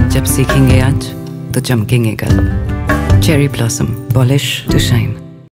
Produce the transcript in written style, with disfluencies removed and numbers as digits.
जब सीखेंगे आज तो चमकेंगे कल। Cherry blossom, polish to shine.